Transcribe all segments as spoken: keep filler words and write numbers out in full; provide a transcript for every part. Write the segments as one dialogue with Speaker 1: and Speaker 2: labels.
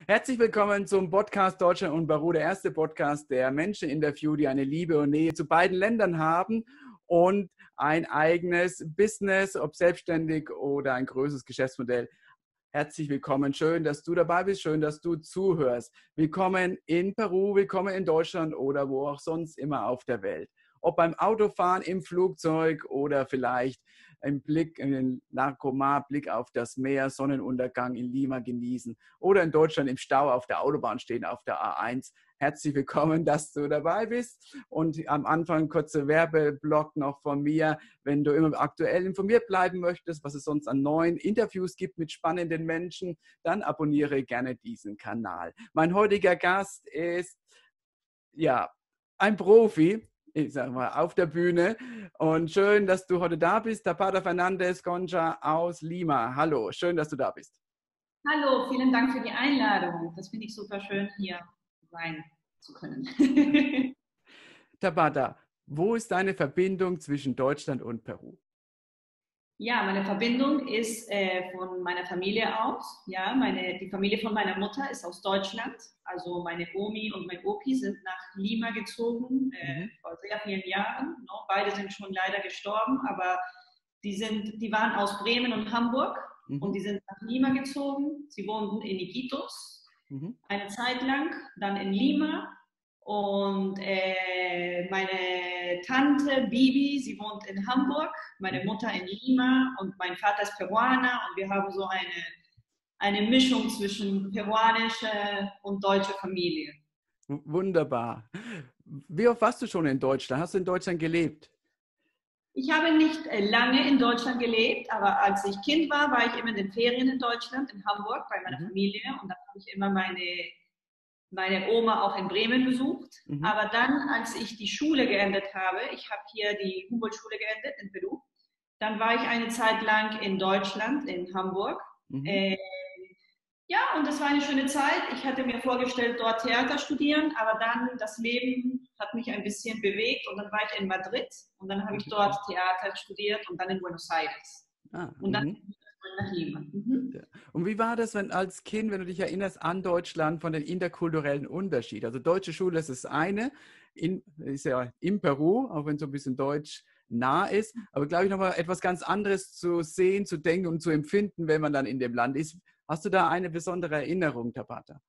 Speaker 1: Herzlich willkommen zum Podcast Deutschland und Peru, der erste Podcast, der Menschen interviewt, die eine Liebe und Nähe zu beiden Ländern haben und ein eigenes Business, ob selbstständig oder ein größeres Geschäftsmodell. Herzlich willkommen, schön, dass du dabei bist, schön, dass du zuhörst. Willkommen in Peru, willkommen in Deutschland oder wo auch sonst immer auf der Welt. Ob beim Autofahren, im Flugzeug oder vielleicht ein Blick in den Larcomar, Blick auf das Meer, Sonnenuntergang in Lima genießen oder in Deutschland im Stau auf der Autobahn stehen, auf der A eins. Herzlich willkommen, dass du dabei bist. Und am Anfang ein kurzer Werbeblock noch von mir. Wenn du immer aktuell informiert bleiben möchtest, was es sonst an neuen Interviews gibt mit spannenden Menschen, dann abonniere gerne diesen Kanal. Mein heutiger Gast ist ja ein Profi, ich sag mal, auf der Bühne. Und schön, dass du heute da bist. Tapata Fernandez Concha aus Lima. Hallo, schön, dass du da bist.
Speaker 2: Hallo, vielen Dank für die Einladung. Das finde ich super schön, hier sein zu können.
Speaker 1: Tapata, wo ist deine Verbindung zwischen Deutschland und Peru?
Speaker 2: Ja, meine Verbindung ist äh, von meiner Familie aus. Ja, meine, die Familie von meiner Mutter ist aus Deutschland. Also meine Omi und mein Opi sind nach Lima gezogen äh, mhm. vor sehr vielen Jahren. No, beide sind schon leider gestorben, aber die, sind, die waren aus Bremen und Hamburg mhm. und die sind nach Lima gezogen. Sie wohnten in Iquitos mhm. eine Zeit lang, dann in Lima. Und äh, meine Tante Bibi, sie wohnt in Hamburg, meine Mutter in Lima und mein Vater ist Peruaner und wir haben so eine, eine Mischung zwischen peruanischer und deutscher Familie.
Speaker 1: Wunderbar. Wie oft warst du schon in Deutschland? Hast du in Deutschland gelebt?
Speaker 2: Ich habe nicht lange in Deutschland gelebt, aber als ich Kind war, war ich immer in den Ferien in Deutschland, in Hamburg bei meiner mhm. Familie und da habe ich immer meine meine Oma auch in Bremen besucht. Mhm. Aber dann, als ich die Schule geendet habe, ich habe hier die Humboldt-Schule geendet in Peru, dann war ich eine Zeit lang in Deutschland, in Hamburg. Mhm. Äh, ja, und das war eine schöne Zeit. Ich hatte mir vorgestellt, dort Theater studieren, aber dann das Leben hat mich ein bisschen bewegt und dann war ich in Madrid und dann habe ich dort Theater studiert und dann in Buenos Aires.
Speaker 1: Ah,
Speaker 2: und dann mhm. nach Lima. Mhm.
Speaker 1: Ja. Und wie war das, wenn als Kind, wenn du dich erinnerst an Deutschland, von den interkulturellen Unterschied? Also deutsche Schule ist das eine, in, ist ja in Peru, auch wenn es so ein bisschen deutsch nah ist, aber glaube ich nochmal etwas ganz anderes zu sehen, zu denken und zu empfinden, wenn man dann in dem Land ist. Hast du da eine besondere Erinnerung, Tapata?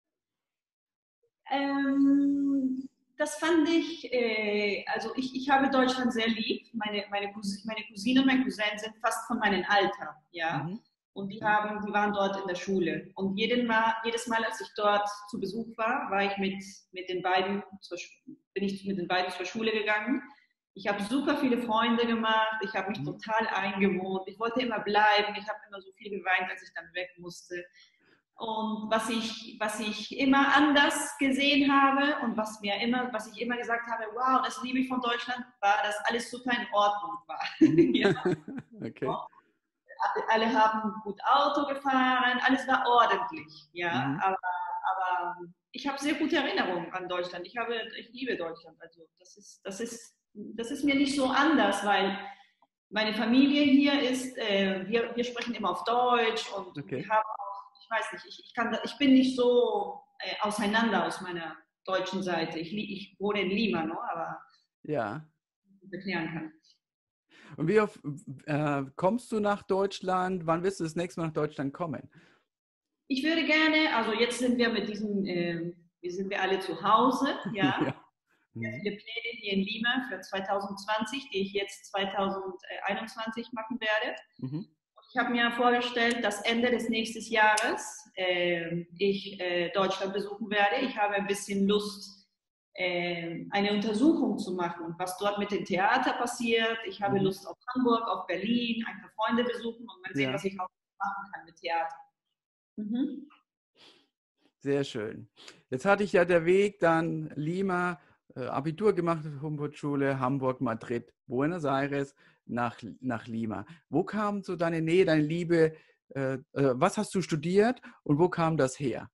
Speaker 2: Ähm, das fand ich, äh, also ich, ich habe Deutschland sehr lieb. Meine, meine, Cousine, meine Cousine und mein Cousin sind fast von meinem Alter, ja. Mhm. Und die, haben, die waren dort in der Schule. Und jeden Mal, jedes Mal, als ich dort zu Besuch war, war ich mit, mit den beiden zur, bin ich mit den beiden zur Schule gegangen. Ich habe super viele Freunde gemacht. Ich habe mich mhm. total eingewohnt. Ich wollte immer bleiben. Ich habe immer so viel geweint, als ich dann weg musste. Und was ich, was ich immer anders gesehen habe und was, mir immer, was ich immer gesagt habe, wow, das liebe ich von Deutschland, war, dass alles super in Ordnung war. ja.
Speaker 1: Okay.
Speaker 2: Alle haben gut Auto gefahren, alles war ordentlich. Ja?
Speaker 1: Mhm.
Speaker 2: Aber, aber ich habe sehr gute Erinnerungen an Deutschland. Ich, habe, ich liebe Deutschland. Also das ist, das, ist, das ist mir nicht so anders, weil meine Familie hier ist, äh, wir, wir sprechen immer auf Deutsch und okay. wir haben ich weiß nicht, ich, ich, kann, ich bin nicht so äh, auseinander aus meiner deutschen Seite. Ich, ich wohne in Lima, no? aber
Speaker 1: ja.
Speaker 2: ich erklären kann.
Speaker 1: Und wie oft äh, kommst du nach Deutschland? Wann wirst du das nächste Mal nach Deutschland kommen?
Speaker 2: Ich würde gerne, also jetzt sind wir mit diesem, äh, wir sind wir alle zu Hause, ja. ja. Sehr viele Pläne hier in Lima für zwanzig zwanzig, die ich jetzt zwanzig einundzwanzig machen werde. Mhm. Ich habe mir vorgestellt, dass Ende des nächsten Jahres äh, ich äh, Deutschland besuchen werde. Ich habe ein bisschen Lust, äh, eine Untersuchung zu machen, was dort mit dem Theater passiert. Ich habe Lust auf Hamburg, auf Berlin, ein paar Freunde besuchen und mal sehen, ja. was ich auch machen kann mit Theater. Mhm.
Speaker 1: Sehr schön. Jetzt hatte ich ja der Weg dann Lima, äh, Abitur gemacht, Humboldt-Schule, Hamburg, Madrid, Buenos Aires, nach, nach Lima. Wo kam so deine Nähe, deine Liebe, äh, äh, was hast du studiert und wo kam das her?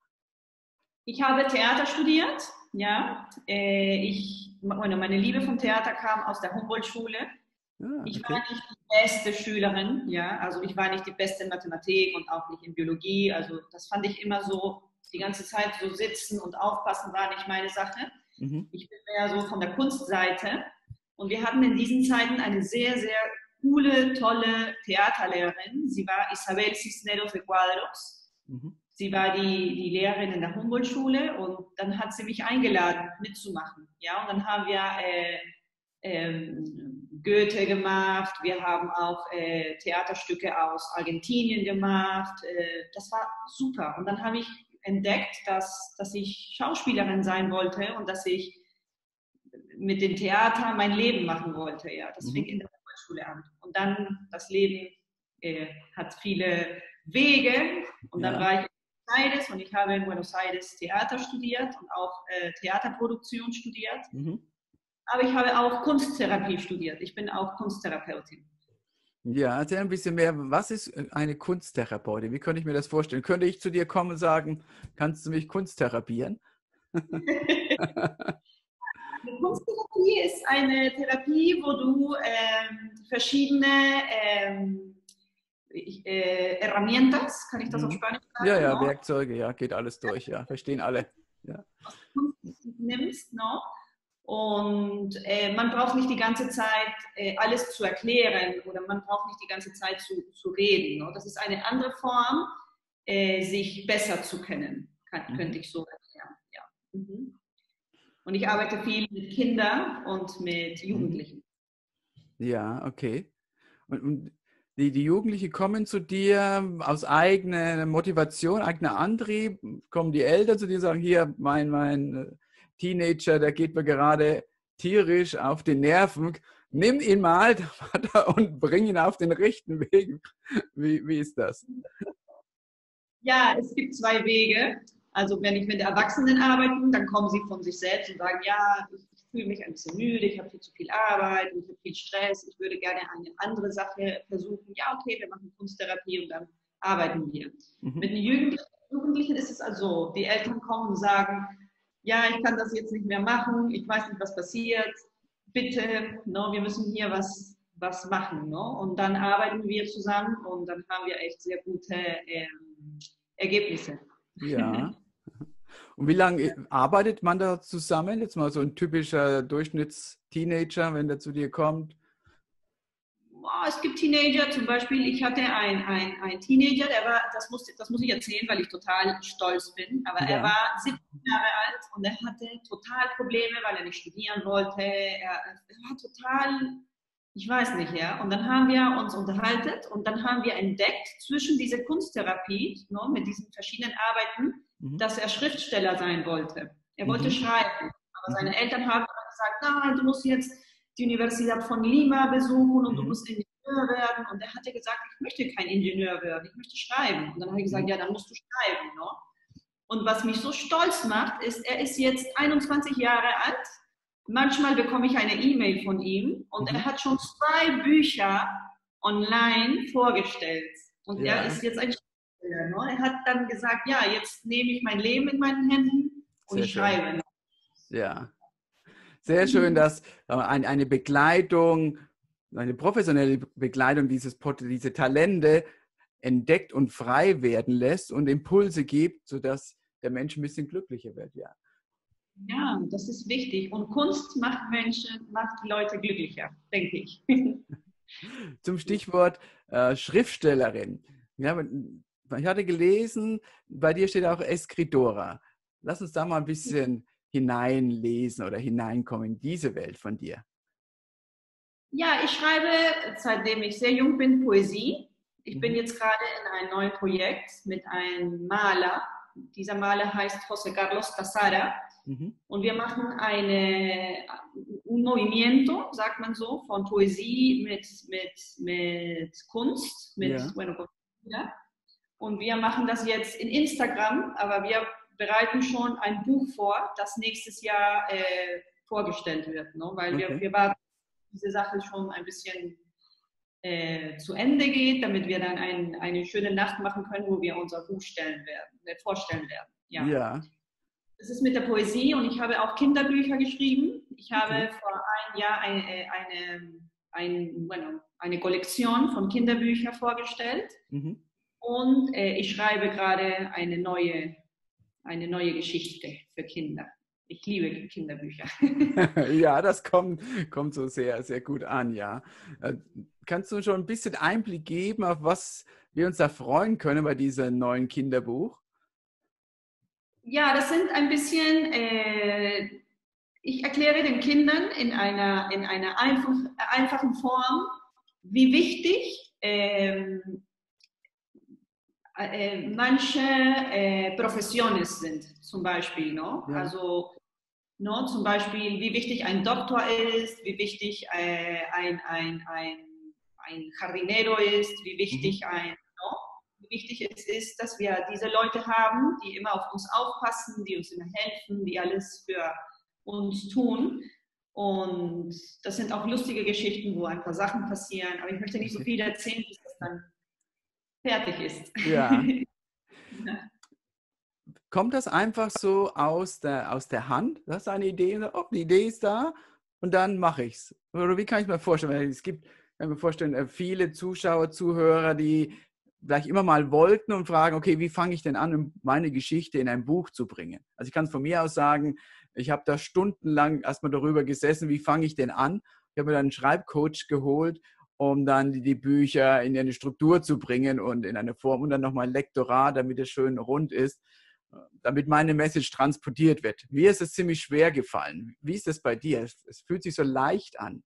Speaker 2: Ich habe Theater studiert, ja. Äh, ich, meine Liebe vom Theater kam aus der Humboldt-Schule. Ah, okay. Ich war nicht die beste Schülerin, ja. Also ich war nicht die beste in Mathematik und auch nicht in Biologie. Also das fand ich immer so die ganze Zeit so sitzen und aufpassen war nicht meine Sache.
Speaker 1: Mhm.
Speaker 2: Ich bin mehr so von der Kunstseite. Und wir hatten in diesen Zeiten eine sehr, sehr coole, tolle Theaterlehrerin. Sie war Isabel Cisneros de Quadros.
Speaker 1: Mhm.
Speaker 2: Sie war die, die Lehrerin in der Humboldt-Schule und dann hat sie mich eingeladen, mitzumachen. Ja, und dann haben wir äh, ähm, Goethe gemacht, wir haben auch äh, Theaterstücke aus Argentinien gemacht. Äh, das war super. Und dann habe ich entdeckt, dass, dass ich Schauspielerin sein wollte und dass ich mit dem Theater mein Leben machen wollte. Ja, das
Speaker 1: Mhm.
Speaker 2: fing in der Schule an. Und dann das Leben äh, hat viele Wege und dann
Speaker 1: Ja.
Speaker 2: war ich in Buenos Aires und ich habe in Buenos Aires Theater studiert und auch äh, Theaterproduktion studiert.
Speaker 1: Mhm.
Speaker 2: Aber ich habe auch Kunsttherapie studiert. Ich bin auch Kunsttherapeutin.
Speaker 1: Ja, erzähl ein bisschen mehr. Was ist eine Kunsttherapeutin? Wie könnte ich mir das vorstellen? Könnte ich zu dir kommen und sagen, kannst du mich kunsttherapieren?
Speaker 2: Die Kunsttherapie ist eine Therapie, wo du ähm, verschiedene ähm, äh, Herramientas, kann ich das auf
Speaker 1: Mhm.
Speaker 2: Spanisch
Speaker 1: Ja,
Speaker 2: sagen,
Speaker 1: ja,
Speaker 2: no?
Speaker 1: Werkzeuge, ja, geht alles durch, ja, verstehen alle. Ja.
Speaker 2: Aus der Kunst nimmst, no? Und äh, man braucht nicht die ganze Zeit äh, alles zu erklären oder man braucht nicht die ganze Zeit zu, zu reden. No? Das ist eine andere Form, äh, sich besser zu kennen, kann,
Speaker 1: Mhm.
Speaker 2: könnte ich so erklären. Ja. Mhm. Und ich arbeite viel mit Kindern und mit Jugendlichen.
Speaker 1: Ja, okay. Und, und die, die Jugendlichen kommen zu dir aus eigener Motivation, eigener Antrieb, kommen die Eltern zu dir und sagen, hier, mein, mein Teenager, der geht mir gerade tierisch auf die Nerven, nimm ihn mal und bring ihn auf den rechten Weg. Wie, wie ist das?
Speaker 2: Ja, es gibt zwei Wege. Also wenn ich mit Erwachsenen arbeite, dann kommen sie von sich selbst und sagen, ja, ich, ich fühle mich ein bisschen müde, ich habe viel zu viel Arbeit, ich habe viel Stress, ich würde gerne eine andere Sache versuchen. Ja, okay, wir machen Kunsttherapie und dann arbeiten wir.
Speaker 1: Mhm.
Speaker 2: Mit den Jugendlichen, Jugendlichen ist es also, die Eltern kommen und sagen, ja, ich kann das jetzt nicht mehr machen, ich weiß nicht, was passiert, bitte, no, wir müssen hier was, was machen. No? Und dann arbeiten wir zusammen und dann haben wir echt sehr gute ähm, Ergebnisse.
Speaker 1: Ja. Und wie lange arbeitet man da zusammen? Jetzt mal so ein typischer Durchschnittsteenager, wenn der zu dir kommt.
Speaker 2: Oh, es gibt Teenager, zum Beispiel, ich hatte einen ein Teenager, der war, das muss, das muss ich erzählen, weil ich total stolz bin, aber er
Speaker 1: Ja.
Speaker 2: war siebzehn Jahre alt und er hatte total Probleme, weil er nicht studieren wollte. Er, er war total, ich weiß nicht, ja. Und dann haben wir uns unterhalten und dann haben wir entdeckt, zwischen dieser Kunsttherapie, no, mit diesen verschiedenen Arbeiten,
Speaker 1: Mhm.
Speaker 2: dass er Schriftsteller sein wollte. Er wollte
Speaker 1: Mhm.
Speaker 2: schreiben, aber
Speaker 1: Mhm.
Speaker 2: seine Eltern haben gesagt, nein, du musst jetzt die Universität von Lima besuchen und
Speaker 1: Mhm.
Speaker 2: du musst Ingenieur werden. Und er hatte gesagt, ich möchte kein Ingenieur werden, ich möchte schreiben. Und dann habe ich gesagt,
Speaker 1: Mhm.
Speaker 2: ja, dann musst du schreiben. No? Und was mich so stolz macht, ist, er ist jetzt einundzwanzig Jahre alt. Manchmal bekomme ich eine E-Mail von ihm und
Speaker 1: Mhm.
Speaker 2: er hat schon zwei Bücher online vorgestellt. Und er
Speaker 1: Ja,
Speaker 2: ist jetzt ein Schriftsteller. No? Er hat dann gesagt, ja, jetzt nehme ich mein Leben in meinen Händen und
Speaker 1: sehr
Speaker 2: ich
Speaker 1: schön.
Speaker 2: schreibe.
Speaker 1: Ja, sehr schön, dass ein- eine Begleitung, eine professionelle Begleitung dieses, Pot- diese Talente entdeckt und frei werden lässt und Impulse gibt, sodass der Mensch ein bisschen glücklicher wird. Ja.
Speaker 2: Ja, das ist wichtig. Und Kunst macht Menschen, macht die Leute glücklicher, denke ich.
Speaker 1: Zum Stichwort äh, Schriftstellerin. Ja, ich hatte gelesen, bei dir steht auch Escritora. Lass uns da mal ein bisschen hineinlesen oder hineinkommen in diese Welt von dir.
Speaker 2: Ja, ich schreibe, seitdem ich sehr jung bin, Poesie. Ich bin
Speaker 1: Mhm.
Speaker 2: jetzt gerade in einem neuen Projekt mit einem Maler. Dieser Maler heißt José Carlos Casara.
Speaker 1: Mhm.
Speaker 2: Und wir machen eine, un movimiento, sagt man so, von Poesie mit, mit, mit Kunst, mit,
Speaker 1: Ja.
Speaker 2: bueno, ja. Und wir machen das jetzt in Instagram, aber wir bereiten schon ein Buch vor, das nächstes Jahr äh, vorgestellt wird, ne? Weil wir,
Speaker 1: Okay.
Speaker 2: wir warten, diese Sache schon ein bisschen äh, zu Ende geht, damit wir dann ein, eine schöne Nacht machen können, wo wir unser Buch stellen werden, äh, vorstellen werden. Ja.
Speaker 1: Ja.
Speaker 2: Das ist mit der Poesie und ich habe auch Kinderbücher geschrieben. Ich habe
Speaker 1: Okay.
Speaker 2: vor einem Jahr eine, eine, eine, bueno, eine Kollektion von Kinderbüchern vorgestellt.
Speaker 1: Mhm.
Speaker 2: Und äh, ich schreibe gerade eine neue eine neue Geschichte für Kinder. Ich liebe Kinderbücher.
Speaker 1: Ja, das kommt, kommt so sehr, sehr gut an, ja. Äh, Kannst du schon ein bisschen Einblick geben, auf was wir uns da freuen können bei diesem neuen Kinderbuch?
Speaker 2: Ja, das sind ein bisschen, äh, ich erkläre den Kindern in einer, in einer einfach, einfachen Form, wie wichtig ähm, äh, manche äh, Professionen sind, zum Beispiel. No?
Speaker 1: Ja.
Speaker 2: Also no? Zum Beispiel, wie wichtig ein Doktor ist, wie wichtig äh, ein, ein, ein, ein Jardinero ist, wie wichtig
Speaker 1: Mhm.
Speaker 2: ein, no? Wie wichtig es ist, dass wir diese Leute haben, die immer auf uns aufpassen, die uns immer helfen, die alles für uns tun. Und das sind auch lustige Geschichten, wo ein paar Sachen passieren. Aber ich möchte nicht so
Speaker 1: Okay.
Speaker 2: viel erzählen, bis das dann fertig ist.
Speaker 1: Ja.
Speaker 2: Ja.
Speaker 1: Kommt das einfach so aus der, aus der Hand? Du hast eine Idee, und, oh, die Idee ist da und dann mache ich es. Oder wie kann ich mir vorstellen? Weil es gibt, kann ich mir vorstellen, viele Zuschauer, Zuhörer, die vielleicht immer mal wollten und fragen, okay, wie fange ich denn an, meine Geschichte in ein Buch zu bringen? Also ich kann es von mir aus sagen, ich habe da stundenlang erstmal darüber gesessen, wie fange ich denn an? Ich habe mir dann einen Schreibcoach geholt, um dann die, die Bücher in eine Struktur zu bringen und in eine Form und dann nochmal ein Lektorat, damit es schön rund ist, damit meine Message transportiert wird. Mir ist es ziemlich schwer gefallen. Wie ist das bei dir? Es, es fühlt sich so leicht an.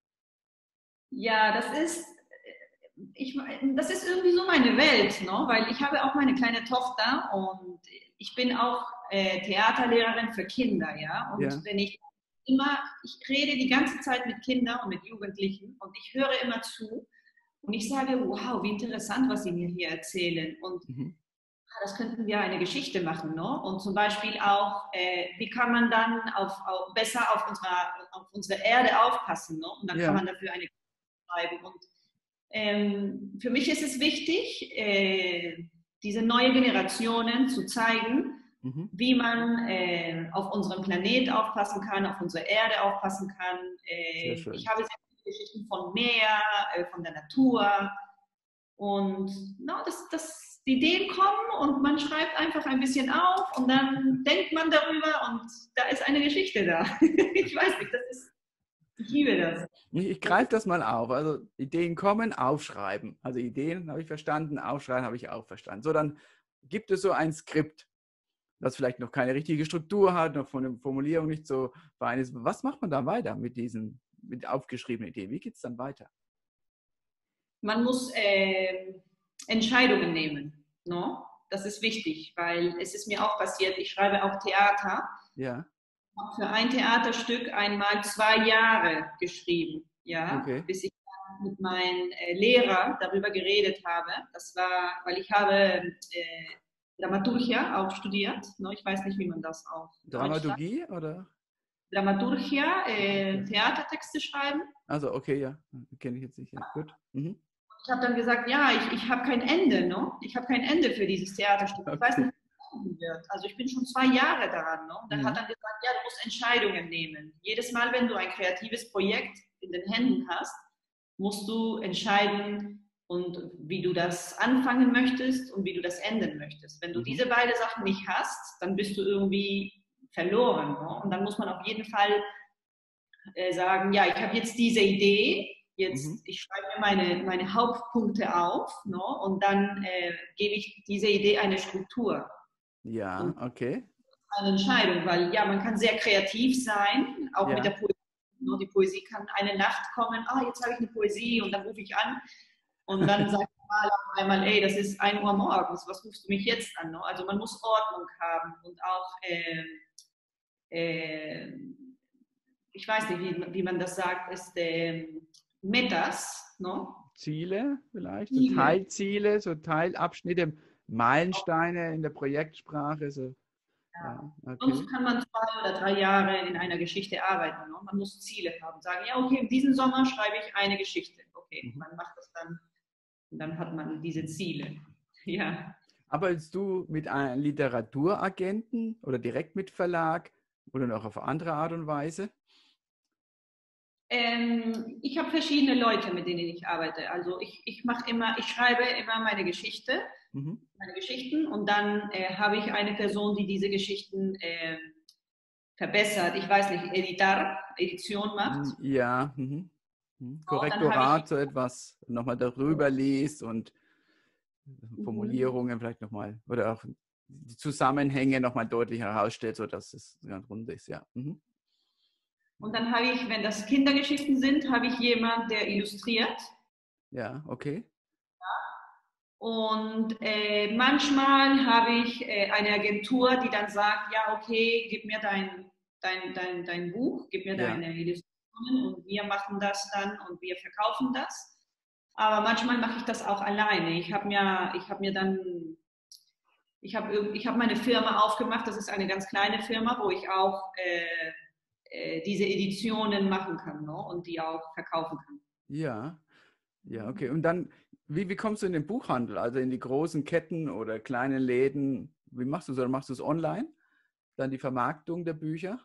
Speaker 2: Ja, das ist, ich, das ist irgendwie so meine Welt, ne? Weil ich habe auch meine kleine Tochter und ich bin auch äh, Theaterlehrerin für Kinder, ja. Und
Speaker 1: Ja.
Speaker 2: wenn ich immer, ich rede die ganze Zeit mit Kindern und mit Jugendlichen und ich höre immer zu und ich sage, wow, wie interessant, was sie mir hier erzählen. Und
Speaker 1: Mhm.
Speaker 2: das könnten wir eine Geschichte machen, ne? Und zum Beispiel auch, äh, wie kann man dann auf, auf, besser auf, unserer, auf unsere Erde aufpassen, ne? Und dann kann
Speaker 1: Ja.
Speaker 2: man dafür eine Geschichte schreiben. Und ähm, für mich ist es wichtig, äh, diese neuen Generationen zu zeigen,
Speaker 1: Mhm.
Speaker 2: wie man äh, auf unserem Planet aufpassen kann, auf unsere Erde aufpassen kann.
Speaker 1: Sehr
Speaker 2: Äh, ich
Speaker 1: schön.
Speaker 2: habe sehr viele Geschichten von Meer, äh, von der Natur. Und no, das, das, die Ideen kommen und man schreibt einfach ein bisschen auf und dann denkt man darüber und da ist eine Geschichte da. Ich weiß nicht, das ist, ich liebe das.
Speaker 1: Ich, ich greife das mal auf. Also Ideen kommen, aufschreiben. Also Ideen habe ich verstanden, aufschreiben habe ich auch verstanden. So, dann gibt es so ein Skript, das vielleicht noch keine richtige Struktur hat, noch von der Formulierung nicht so fein ist. Was macht man da weiter mit diesen mit aufgeschriebenen Ideen? Wie geht es dann weiter?
Speaker 2: Man muss äh, Entscheidungen nehmen. No? Das ist wichtig, weil es ist mir auch passiert, ich schreibe auch Theater.
Speaker 1: Ja,
Speaker 2: Ich habe für ein Theaterstück einmal zwei Jahre geschrieben, ja,
Speaker 1: okay.
Speaker 2: bis ich dann mit meinem äh, Lehrer darüber geredet habe. Das war, weil ich habe äh, Dramaturgia auch studiert. No? Ich weiß nicht, wie man das auf Deutsch sagt.
Speaker 1: Dramaturgie oder?
Speaker 2: Dramaturgia, äh,
Speaker 1: Okay.
Speaker 2: Theatertexte schreiben.
Speaker 1: Also, okay, ja. Kenne ich jetzt nicht. Ja. Gut. Mhm.
Speaker 2: Ich habe dann gesagt, ja, ich, ich habe kein Ende, ne? Ich habe kein Ende für dieses Theaterstück. Ich weiß
Speaker 1: Okay.
Speaker 2: nicht, wie es wird. Also ich bin schon zwei Jahre daran. Ne? Und er hat
Speaker 1: Mhm.
Speaker 2: dann gesagt, ja, du musst Entscheidungen nehmen. Jedes Mal, wenn du ein kreatives Projekt in den Händen hast, musst du entscheiden, und wie du das anfangen möchtest und wie du das enden möchtest. Wenn du
Speaker 1: Mhm.
Speaker 2: diese beiden Sachen nicht hast, dann bist du irgendwie verloren. Ne? Und dann muss man auf jeden Fall äh, sagen, ja, ich habe jetzt diese Idee,
Speaker 1: Mhm.
Speaker 2: jetzt, ich schreibe mir meine, meine Hauptpunkte auf, no? Und dann äh, gebe ich dieser Idee eine Struktur
Speaker 1: Ja,
Speaker 2: und
Speaker 1: okay.
Speaker 2: eine Entscheidung, weil ja, man kann sehr kreativ sein, auch mit der
Speaker 1: Ja.
Speaker 2: Poesie. No? Die Poesie kann eine Nacht kommen, ah, jetzt habe ich eine Poesie und dann rufe ich an und dann sagt mal auf einmal, ey, das ist ein Uhr morgens, was rufst du mich jetzt an? No? Also man muss Ordnung haben und auch äh, äh, ich weiß nicht, wie, wie man das sagt, ist ähm, Metas, no?
Speaker 1: Ziele vielleicht, so
Speaker 2: Ziele.
Speaker 1: Teilziele, so Teilabschnitte, Meilensteine in der Projektsprache. So. Ja,
Speaker 2: Sonst
Speaker 1: okay.
Speaker 2: kann man zwei oder drei Jahre in einer Geschichte arbeiten. No? Man muss Ziele haben. Sagen, ja, okay, diesen Sommer schreibe ich eine Geschichte. Okay,
Speaker 1: Mhm.
Speaker 2: man macht das dann und dann hat man diese Ziele. Ja.
Speaker 1: Arbeitest du mit einem Literaturagenten oder direkt mit Verlag oder noch auf andere Art und Weise?
Speaker 2: Ähm, ich habe verschiedene Leute, mit denen ich arbeite. Also ich, ich mache immer, ich schreibe immer meine Geschichte
Speaker 1: Mhm.
Speaker 2: meine Geschichten. Und dann äh, habe ich eine Person, die diese Geschichten äh, verbessert. Ich weiß nicht, Editar, Edition macht.
Speaker 1: Ja, mhm.
Speaker 2: Und dann habe ich
Speaker 1: Korrektorat, so etwas nochmal darüber liest und
Speaker 2: mhm.
Speaker 1: Formulierungen vielleicht nochmal oder auch die Zusammenhänge nochmal deutlich herausstellt, sodass es ganz rund ist, ja. Mhm.
Speaker 2: Und dann habe ich, wenn das Kindergeschichten sind, habe ich jemanden, der illustriert.
Speaker 1: Ja, okay.
Speaker 2: Und äh, manchmal habe ich äh, eine Agentur, die dann sagt, ja, okay, gib mir dein, dein, dein, dein Buch, gib mir
Speaker 1: Ja,
Speaker 2: deine Illustrationen und wir machen das dann und wir verkaufen das. Aber manchmal mache ich das auch alleine. Ich habe mir, ich habe mir dann, ich habe ich hab meine Firma aufgemacht, das ist eine ganz kleine Firma, wo ich auch äh, äh, diese Editionen machen kann, ne? Und die auch verkaufen kann.
Speaker 1: ja, ja, okay. Und dann, wie, wie kommst du in den Buchhandel? Also in die großen Ketten oder kleinen Läden? Wie machst du es? Oder machst du es online? Dann die Vermarktung der Bücher?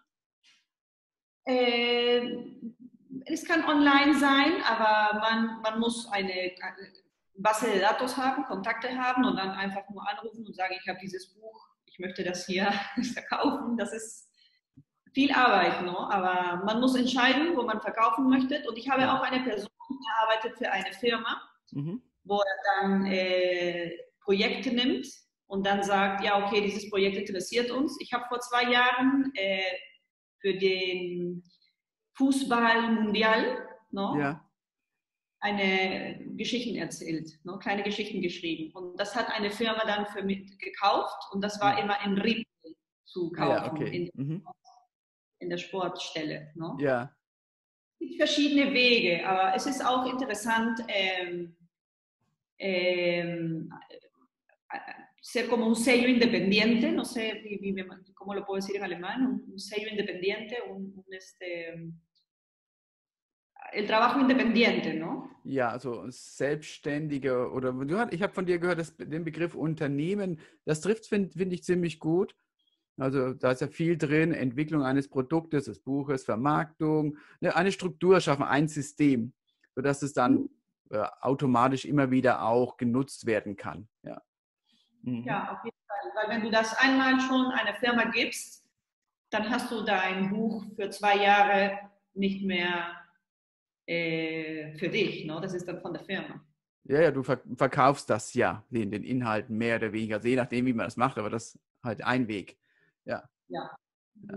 Speaker 2: Äh, Es kann online sein, aber man, man muss eine Base de Datos haben, Kontakte haben und dann einfach nur anrufen und sagen, ich habe dieses Buch, ich möchte das hier verkaufen. Das ist viel Arbeit, ne? Aber man muss entscheiden, wo man verkaufen möchte. Und ich habe
Speaker 1: Ja.
Speaker 2: auch eine Person, die arbeitet für eine Firma,
Speaker 1: Mhm.
Speaker 2: wo er dann äh, Projekte nimmt und dann sagt, ja, okay, dieses Projekt interessiert uns. Ich habe vor zwei Jahren äh, für den Fußball Mundial, no,
Speaker 1: Ja.
Speaker 2: eine Geschichten erzählt, no, kleine Geschichten geschrieben. Und das hat eine Firma dann für mich gekauft und das war
Speaker 1: Ja.
Speaker 2: immer in Ried zu
Speaker 1: Ah ja,
Speaker 2: kaufen,
Speaker 1: okay.
Speaker 2: in,
Speaker 1: Mhm.
Speaker 2: in der Sportstelle. No.
Speaker 1: Ja.
Speaker 2: Es gibt verschiedene Wege, aber es ist auch interessant, ähm, ähm, ser como un sello independiente, no sé cómo lo puedo decir en alemán, un, un sello independiente, un, un este, el trabajo independiente, ¿no?
Speaker 1: Ja, also Selbstständige oder du hat, ich habe von dir gehört, dass den Begriff Unternehmen, das trifft, finde find ich ziemlich gut. Also da ist ja viel drin, Entwicklung eines Produktes, des Buches, Vermarktung, ne, eine Struktur schaffen, ein System, sodass es dann äh, automatisch immer wieder auch genutzt werden kann. Ja. Mhm.
Speaker 2: Ja, auf jeden Fall. Weil wenn du das einmal schon einer Firma gibst, dann hast du dein Buch für zwei Jahre nicht mehr äh, für dich. Ne? Das ist dann von der Firma.
Speaker 1: Ja, ja, du ver verkaufst das ja, den, den Inhalten mehr oder weniger, also je nachdem, wie man das macht, aber das ist halt ein Weg. Ja.
Speaker 2: Ja.
Speaker 1: Ja.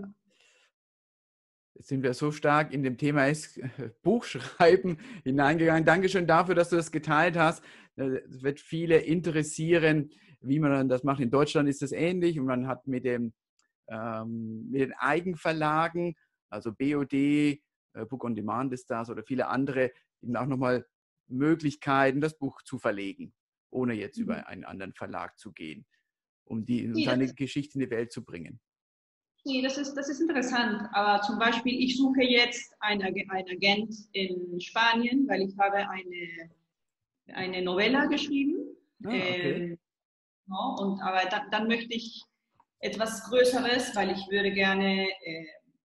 Speaker 1: Jetzt sind wir so stark in dem Thema ist, Buchschreiben hineingegangen. Dankeschön dafür, dass du das geteilt hast. Es wird viele interessieren, wie man das macht. In Deutschland ist das ähnlich und man hat mit, dem, ähm, mit den Eigenverlagen, also B O D, äh, Book on Demand ist das oder viele andere, eben auch nochmal Möglichkeiten, das Buch zu verlegen, ohne jetzt
Speaker 2: Mhm.
Speaker 1: über einen anderen Verlag zu gehen, um, die, um
Speaker 2: Nee, das
Speaker 1: seine
Speaker 2: ist,
Speaker 1: Geschichte in die Welt zu bringen.
Speaker 2: nee, das ist, das ist interessant. Aber zum Beispiel, ich suche jetzt einen, einen Agent in Spanien, weil ich habe eine, eine Novella geschrieben.
Speaker 1: Ah, okay.
Speaker 2: Ähm, ja, und, aber dann, dann möchte ich etwas Größeres, weil ich würde gerne äh,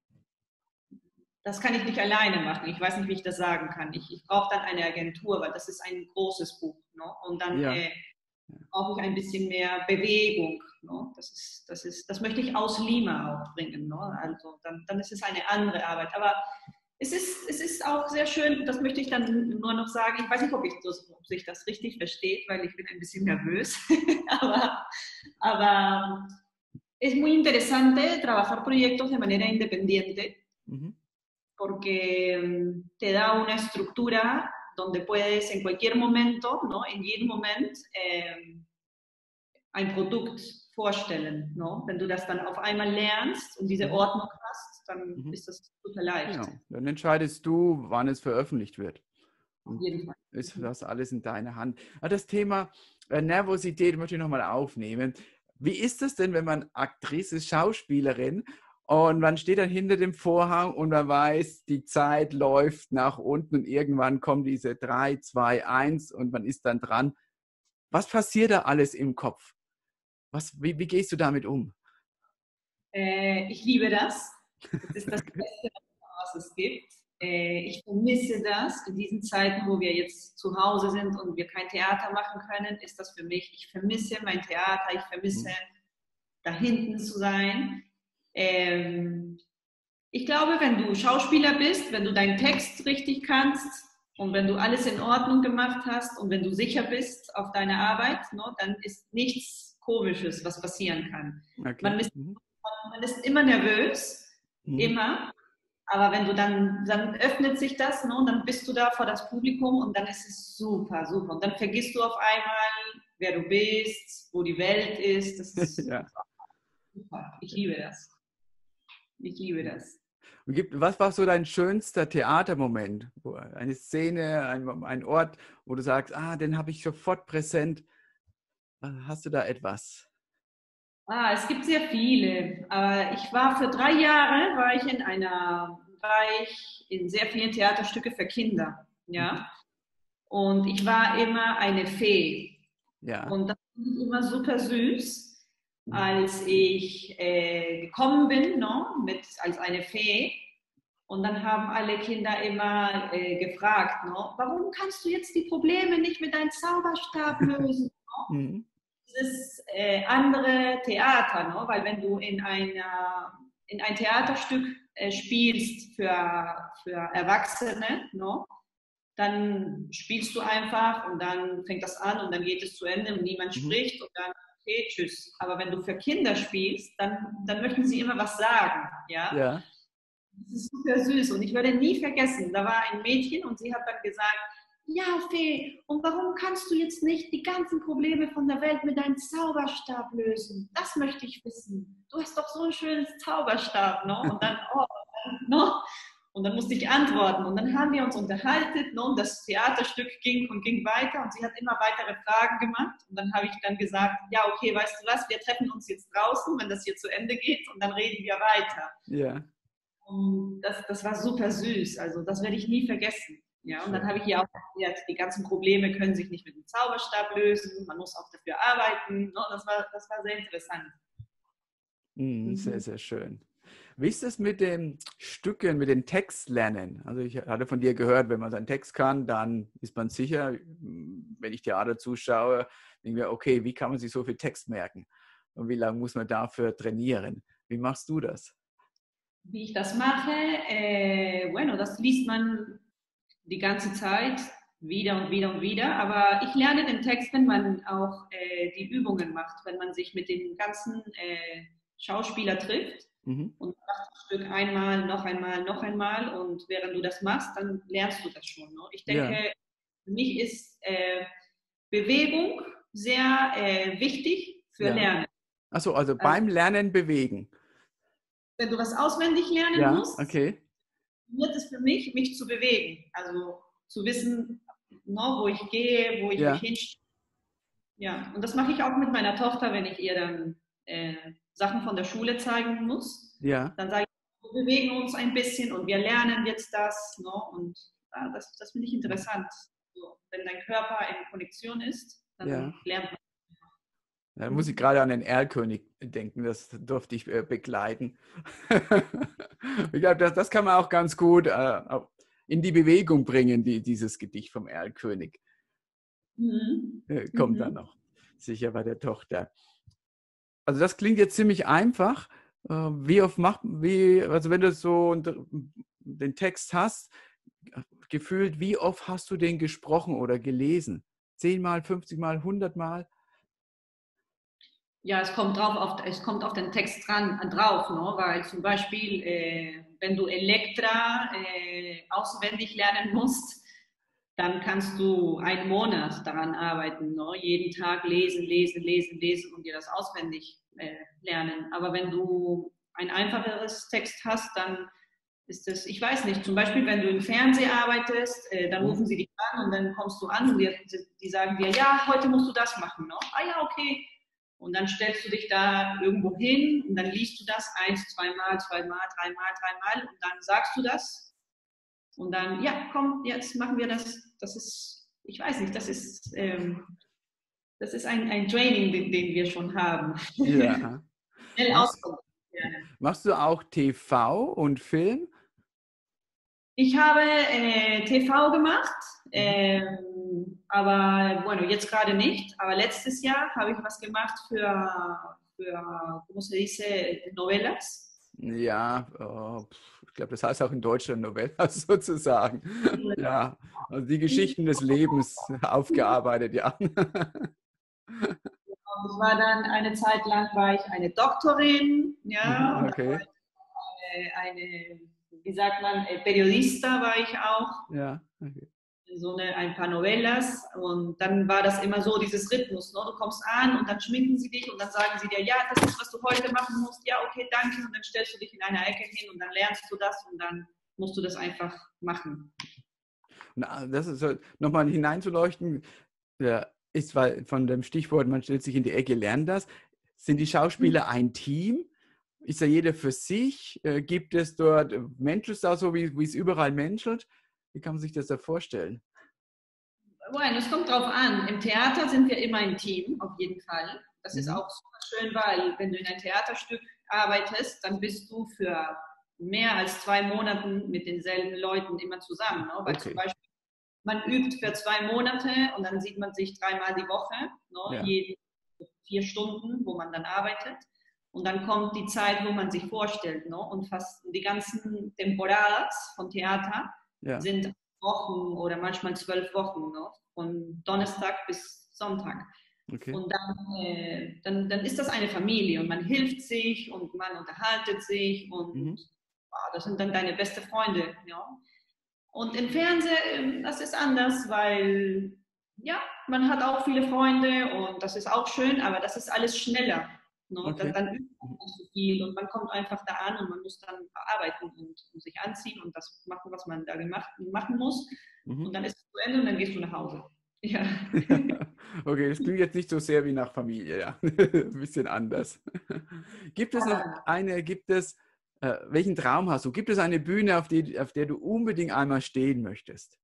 Speaker 2: das kann ich nicht alleine machen. Ich weiß nicht, wie ich das sagen kann. Ich, ich brauche dann eine Agentur, weil das ist ein großes Buch. Ne? Und dann
Speaker 1: Ja.
Speaker 2: äh, brauche ich ein bisschen mehr Bewegung. Ne? Das, ist, das, ist, das möchte ich aus Lima auch bringen. Ne? Also dann, dann ist es eine andere Arbeit. Aber es ist, es ist auch sehr schön, das möchte ich dann nur noch sagen. Ich weiß nicht, ob, ich das, ob sich das richtig versteht, weil ich bin ein bisschen nervös. aber, aber es muy interesante trabajar proyectos de manera independiente
Speaker 1: Mhm.
Speaker 2: porque te da una estructura donde puedes en cualquier momento, ¿no? En jedem Moment eh, ein Produkt vorstellen. ¿No? Wenn du das dann auf einmal lernst und diese
Speaker 1: Mhm.
Speaker 2: Ordnung hast, dann
Speaker 1: Mhm.
Speaker 2: ist das super leicht.
Speaker 1: Genau. Dann entscheidest du, wann es veröffentlicht wird.
Speaker 2: Auf
Speaker 1: Und
Speaker 2: jeden Fall.
Speaker 1: ist das alles in deiner Hand. Aber das Thema äh, Nervosität möchte ich nochmal aufnehmen. Wie ist es denn, wenn man Aktrice ist, Schauspielerin und man steht dann hinter dem Vorhang und man weiß, die Zeit läuft nach unten und irgendwann kommen diese drei, zwei, eins und man ist dann dran. Was passiert da alles im Kopf? Was, wie, wie gehst du damit um?
Speaker 2: Äh, ich liebe das. Das ist das Beste, was es gibt. äh, ich vermisse das in diesen Zeiten, wo wir jetzt zu Hause sind und wir kein Theater machen können, ist das für mich, ich vermisse mein Theater, ich vermisse da hinten zu sein. Ähm, ich glaube, wenn du Schauspieler bist, wenn du deinen Text richtig kannst und wenn du alles in Ordnung gemacht hast und wenn du sicher bist auf deine Arbeit, ne, dann ist nichts Komisches, was passieren kann.
Speaker 1: Okay.
Speaker 2: Man ist,
Speaker 1: Mhm.
Speaker 2: man ist immer nervös,
Speaker 1: Mhm.
Speaker 2: immer. Aber wenn du dann, dann öffnet sich das, ne, und dann bist du da vor das Publikum und dann ist es super, super. Und dann vergisst du auf einmal, wer du bist, wo die Welt ist. Das ist
Speaker 1: Ja.
Speaker 2: super. Ich liebe das. Ich liebe das.
Speaker 1: Und gibt, was war so dein schönster Theatermoment? Wo, eine Szene, ein, ein Ort, wo du sagst, ah, den habe ich sofort präsent. Hast du da etwas?
Speaker 2: Ah, es gibt sehr viele. Aber ich war für drei Jahre, war ich in einer, war ich in sehr vielen Theaterstücke für Kinder.
Speaker 1: Mhm.
Speaker 2: Ja. Und ich war immer eine Fee.
Speaker 1: Ja.
Speaker 2: Und das fand ich immer super süß,
Speaker 1: Mhm.
Speaker 2: als ich äh, gekommen bin, no, mit, als eine Fee. Und dann haben alle Kinder immer äh, gefragt, no, warum kannst du jetzt die Probleme nicht mit deinem Zauberstab lösen? No?
Speaker 1: Mhm.
Speaker 2: Dieses äh, andere Theater, no? Weil wenn du in, einer, in ein Theaterstück äh, spielst für, für Erwachsene, no? Dann spielst du einfach und dann fängt das an und dann geht es zu Ende und niemand
Speaker 1: Mhm.
Speaker 2: spricht und dann, okay, tschüss. Aber wenn du für Kinder spielst, dann, dann möchten sie immer was sagen, ja.
Speaker 1: Ja.
Speaker 2: Das ist super süß und ich werde nie vergessen, da war ein Mädchen und sie hat dann gesagt, ja, Fee, und warum kannst du jetzt nicht die ganzen Probleme von der Welt mit deinem Zauberstab lösen? Das möchte ich wissen. Du hast doch so ein schönes Zauberstab, ne? Und dann, oh, ne? Und dann musste ich antworten. Und dann haben wir uns unterhalten, ne? Und das Theaterstück ging und ging weiter und sie hat immer weitere Fragen gemacht. Und dann habe ich dann gesagt, ja, okay, weißt du was, wir treffen uns jetzt draußen, wenn das hier zu Ende geht und dann reden wir weiter.
Speaker 1: Ja.
Speaker 2: Und das, das war super süß. Also das werde ich nie vergessen. Ja, und dann habe
Speaker 1: Schön.
Speaker 2: ich ihr auch erklärt, die ganzen Probleme können sich nicht mit dem Zauberstab lösen, man muss auch dafür arbeiten. Ne? Das war, das war sehr interessant.
Speaker 1: Mhm. Sehr,
Speaker 2: Mhm.
Speaker 1: sehr schön. Wie ist es mit den Stücken, mit den Textlernen? Also ich hatte von dir gehört, wenn man seinen Text kann, dann ist man sicher. Wenn ich Theater zuschaue, denke ich mir, okay, wie kann man sich so viel Text merken? Und wie lange muss man dafür trainieren? Wie machst du das?
Speaker 2: Wie ich das mache, äh, bueno, das liest man die ganze Zeit wieder und wieder und wieder. Aber ich lerne den Text, wenn man auch äh, die Übungen macht, wenn man sich mit den ganzen äh, Schauspielern trifft
Speaker 1: Mhm.
Speaker 2: und macht das Stück einmal, noch einmal, noch einmal. Und während du das machst, dann lernst du das schon. Ne? Ich denke,
Speaker 1: Ja.
Speaker 2: für mich ist äh, Bewegung sehr äh, wichtig für
Speaker 1: Ja.
Speaker 2: Lernen.
Speaker 1: Achso, also
Speaker 2: Also
Speaker 1: beim Lernen bewegen.
Speaker 2: wenn du was auswendig lernen
Speaker 1: Ja,
Speaker 2: musst,
Speaker 1: okay.
Speaker 2: wird es für mich, mich zu bewegen. Also zu wissen, no, wo ich gehe, wo ich mich
Speaker 1: Ja,
Speaker 2: hinstelle. Ja, und das mache ich auch mit meiner Tochter, wenn ich ihr dann äh, Sachen von der Schule zeigen muss.
Speaker 1: ja,
Speaker 2: Dann sage ich, wir bewegen uns ein bisschen und wir lernen jetzt das. No? Und ja, das, das finde ich interessant. So, wenn dein Körper in Konnektion ist,
Speaker 1: ja.
Speaker 2: dann lernt man.
Speaker 1: Da muss ich
Speaker 2: Mhm.
Speaker 1: gerade an den Erlkönig denken, das durfte ich äh, begleiten. Ich glaube, das, das kann man auch ganz gut äh, in die Bewegung bringen, die, dieses Gedicht vom Erlkönig.
Speaker 2: Mhm.
Speaker 1: Äh, kommt dann
Speaker 2: Mhm.
Speaker 1: noch, sicher bei der Tochter. Also das klingt jetzt ziemlich einfach. Äh, wie oft macht, wie, also wenn du so den Text hast, gefühlt, wie oft hast du den gesprochen oder gelesen? Zehnmal, fünfzigmal, hundertmal?
Speaker 2: Ja, es kommt drauf auf, es kommt auf den Text dran, drauf, ne? Weil zum Beispiel, äh, wenn du Elektra äh, auswendig lernen musst, dann kannst du einen Monat daran arbeiten, ne? Jeden Tag lesen, lesen, lesen, lesen und dir das auswendig äh, lernen. Aber wenn du ein einfacheres Text hast, dann ist das, ich weiß nicht, zum Beispiel, wenn du im Fernsehen arbeitest, äh, dann
Speaker 1: Hm?
Speaker 2: rufen sie dich an und dann kommst du an und die, die sagen dir, ja, heute musst du das machen. Ne? Ah ja, okay. Und dann stellst du dich da irgendwo hin und dann liest du das eins, zweimal, zweimal, dreimal, dreimal und dann sagst du das und dann, ja, komm, jetzt machen wir das. Das ist, ich weiß nicht, das ist, ähm, das ist ein, ein Training, den, den wir schon haben.
Speaker 1: Ja.
Speaker 2: Schnell
Speaker 1: Machst,
Speaker 2: auskommen.
Speaker 1: machst du auch T V und Film?
Speaker 2: Ich habe äh, T V gemacht, ähm, aber bueno, jetzt gerade nicht. Aber letztes Jahr habe ich was gemacht für, für ¿cómo se dice? Novelas.
Speaker 1: Ja, oh, ich glaube, das heißt auch in Deutschland Novellas sozusagen. Ja, also die Geschichten des Lebens aufgearbeitet, ja.
Speaker 2: Ich war dann eine Zeit lang war ich eine Doktorin, ja,
Speaker 1: Mhm,
Speaker 2: und dann war
Speaker 1: okay,
Speaker 2: ich eine, eine wie sagt man, äh, Periodista war ich auch.
Speaker 1: ja, okay.
Speaker 2: So eine, ein paar Novellas und dann war das immer so dieses Rhythmus, ne? Du kommst an und dann schminken sie dich und dann sagen sie dir, ja, das ist, was du heute machen musst, ja, okay, danke und dann stellst du dich in einer Ecke hin und dann lernst du das und dann musst du das einfach machen.
Speaker 1: Und das ist so, nochmal hineinzuleuchten, ja, ist, weil von dem Stichwort, man stellt sich in die Ecke, lernt das. Sind die Schauspieler ein Team? Ist da jeder für sich? Äh, gibt es dort, menschelt es da so, wie, wie es überall menschelt? Wie kann man sich das da vorstellen?
Speaker 2: Bueno, es kommt drauf an. Im Theater sind wir immer ein Team, auf jeden Fall. Das ist
Speaker 1: Mhm.
Speaker 2: auch super schön, weil wenn du in ein Theaterstück arbeitest, dann bist du für mehr als zwei Monaten mit denselben Leuten immer zusammen. Ne? Weil zum
Speaker 1: Okay,
Speaker 2: Beispiel man übt für zwei Monate und dann sieht man sich dreimal die Woche, ne?
Speaker 1: ja,
Speaker 2: Jeden vier Stunden, wo man dann arbeitet. Und dann kommt die Zeit, wo man sich vorstellt. Ne? Und fast die ganzen Temporadas von Theater
Speaker 1: ja,
Speaker 2: sind Wochen oder manchmal zwölf Wochen, ne? Von Donnerstag bis Sonntag.
Speaker 1: okay.
Speaker 2: Und dann, äh, dann, dann ist das eine Familie und man hilft sich und man unterhaltet sich und
Speaker 1: Mhm.
Speaker 2: wow, das sind dann deine beste Freunde. Ja? Und im Fernsehen, das ist anders, weil ja, man hat auch viele Freunde und das ist auch schön, aber das ist alles schneller. Ne? Dann,
Speaker 1: Okay.
Speaker 2: dann übt man
Speaker 1: Mhm.
Speaker 2: nicht so viel und man kommt einfach da an und man muss dann arbeiten und, und sich anziehen und das machen, was man da gemacht, machen muss.
Speaker 1: Mhm.
Speaker 2: Und dann ist es zu Ende und dann gehst du nach Hause. Ja.
Speaker 1: Okay, das klingt jetzt nicht so sehr wie nach Familie, ja. Ein bisschen anders. Gibt es noch eine, gibt es, äh, welchen Traum hast du? Gibt es eine Bühne, auf, die, auf der du unbedingt einmal stehen möchtest?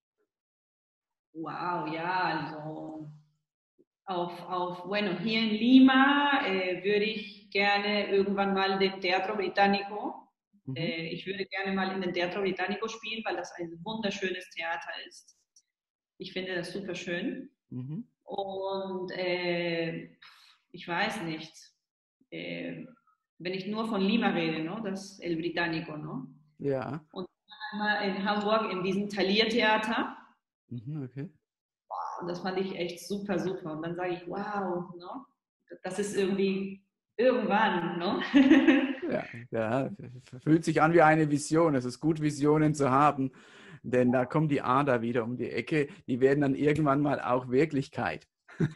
Speaker 2: Wow, ja, also auf, auf, bueno, hier in Lima äh, würde ich gerne irgendwann mal den Teatro Británico.
Speaker 1: Mhm.
Speaker 2: Äh, ich würde gerne mal in den Teatro Británico spielen, weil das ein wunderschönes Theater ist. Ich finde das super schön.
Speaker 1: Mhm.
Speaker 2: Und äh, ich weiß nicht, äh, wenn ich nur von Lima rede, ne, das El Británico, ne?
Speaker 1: Ja.
Speaker 2: Und einmal in Hamburg in diesem Thalia-Theater.
Speaker 1: Mhm, okay.
Speaker 2: Und das fand ich echt super, super. Und dann sage ich, wow, ne? Das ist irgendwie irgendwann, ne?
Speaker 1: Ja, ja, fühlt sich an wie eine Vision. Es ist gut, Visionen zu haben, denn da kommt die Ader wieder um die Ecke. Die werden dann irgendwann mal auch Wirklichkeit.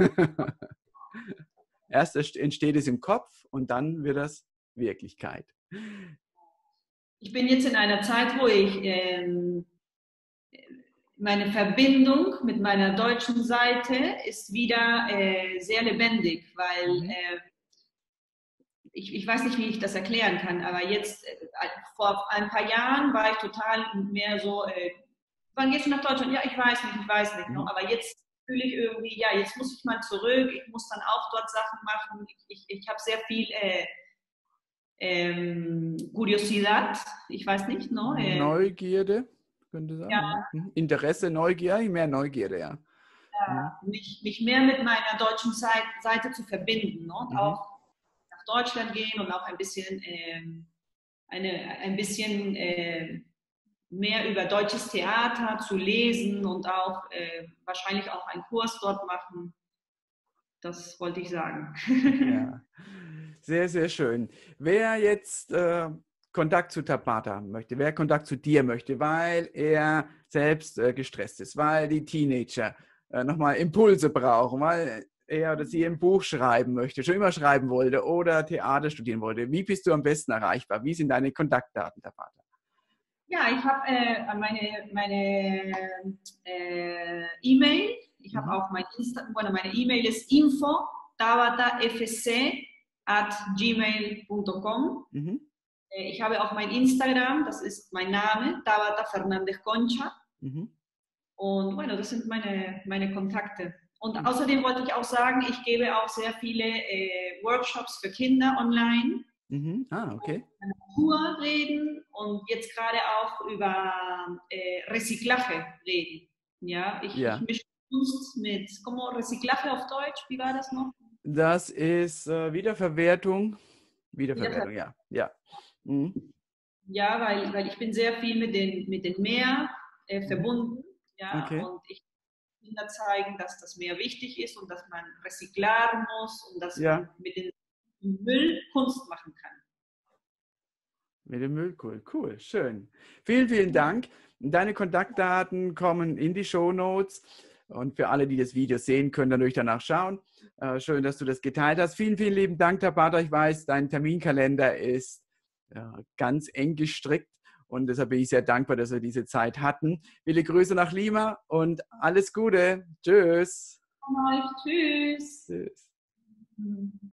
Speaker 1: Erst entsteht es im Kopf und dann wird das Wirklichkeit.
Speaker 2: Ich bin jetzt in einer Zeit, wo ich ähm, meine Verbindung mit meiner deutschen Seite ist wieder äh, sehr lebendig, weil
Speaker 1: Mhm.
Speaker 2: äh, ich, ich weiß nicht, wie ich das erklären kann, aber jetzt, äh, vor ein paar Jahren war ich total mehr so, äh, wann gehst du nach Deutschland? Ja, ich weiß nicht, ich weiß nicht. Ne?
Speaker 1: Mhm.
Speaker 2: Aber jetzt fühle ich irgendwie, ja, jetzt muss ich mal zurück, ich muss dann auch dort Sachen machen. Ich, ich, ich habe sehr viel äh, ähm, Curiosidad, ich weiß nicht, ne? Äh,
Speaker 1: Neugierde, könnte sein,
Speaker 2: ja,
Speaker 1: ja. Mhm. Interesse, Neugier, mehr Neugierde, ja. Mhm.
Speaker 2: mich, mich mehr mit meiner deutschen Seite zu verbinden, ne? Und
Speaker 1: Mhm.
Speaker 2: auch nach Deutschland gehen und auch ein bisschen, ähm, eine, ein bisschen äh, mehr über deutsches Theater zu lesen und auch äh, wahrscheinlich auch einen Kurs dort machen. Das wollte ich sagen.
Speaker 1: Ja, sehr, sehr schön. Wer jetzt äh, Kontakt zu Tabata haben möchte, wer Kontakt zu dir möchte, weil er selbst äh, gestresst ist, weil die Teenager äh, nochmal Impulse brauchen, weil er oder sie ein Buch schreiben möchte, schon immer schreiben wollte oder Theater studieren wollte. Wie bist du am besten erreichbar? Wie sind deine Kontaktdaten, Tabata?
Speaker 2: Ja, ich habe äh, meine, meine äh, E-Mail, ich habe
Speaker 1: Mhm.
Speaker 2: auch mein Insta, bueno, meine E-Mail ist info tabatafc at gmail punto com.
Speaker 1: Mhm.
Speaker 2: Äh, ich habe auch mein Instagram, das ist mein Name, Tabata Fernandez Concha.
Speaker 1: Mhm.
Speaker 2: Und bueno, das sind meine, meine Kontakte. Und
Speaker 1: Mhm.
Speaker 2: außerdem wollte ich auch sagen, ich gebe auch sehr viele äh, Workshops für Kinder online.
Speaker 1: Mhm. Ah, okay.
Speaker 2: Natur reden und jetzt gerade auch über äh, Recyclaje reden. Ja, ich, ich
Speaker 1: Ja.
Speaker 2: mische Kunst mit, como Recyclaje auf Deutsch, wie war das noch?
Speaker 1: Das ist äh, Wiederverwertung.
Speaker 2: Wiederver
Speaker 1: Wiederverwertung, ja. Ja. Mhm.
Speaker 2: ja, weil, weil ich bin sehr viel mit den, mit dem Meer äh,
Speaker 1: Mhm.
Speaker 2: verbunden. Ja,
Speaker 1: Okay.
Speaker 2: und ich Kinder zeigen, dass das Meer wichtig ist und dass man recyceln muss und dass man
Speaker 1: Ja.
Speaker 2: mit dem Müll Kunst machen kann.
Speaker 1: Mit dem Müll, cool, cool, schön. Vielen, vielen Dank. Deine Kontaktdaten kommen in die Shownotes. Und für alle, die das Video sehen, können natürlich danach schauen. Äh, schön, dass du das geteilt hast. Vielen, vielen lieben Dank, Tabata. Ich weiß, dein Terminkalender ist äh, ganz eng gestrickt. Und deshalb bin ich sehr dankbar, dass wir diese Zeit hatten. Viele Grüße nach Lima und alles Gute. Tschüss.
Speaker 2: Tschüss.
Speaker 1: Tschüss.